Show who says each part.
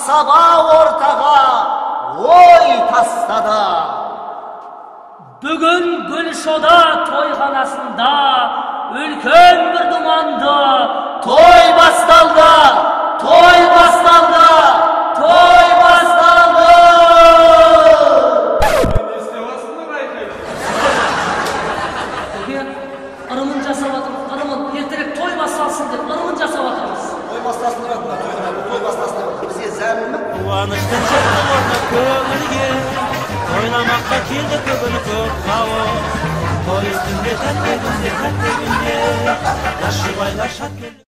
Speaker 1: асаба ортаға ой тастады.
Speaker 2: Бүгін Гүлшода тойханасында үлкен бір думанды той басталды, той басталды, той басталды.
Speaker 3: Не істеватсыңдар айқай?
Speaker 2: Ырымын жасап жатырмыз, ырымын ертерек той басталсын деп ырымын жасап жатырмыз.
Speaker 1: Той бастасын ұрады, той бастасын бізге зәлімі?
Speaker 4: Қуаныштың шықты орны көңілге, ойламаққа келді бүгін көп қауым. Той үстінде тәтті күнде, жас жұбайлар шат келді.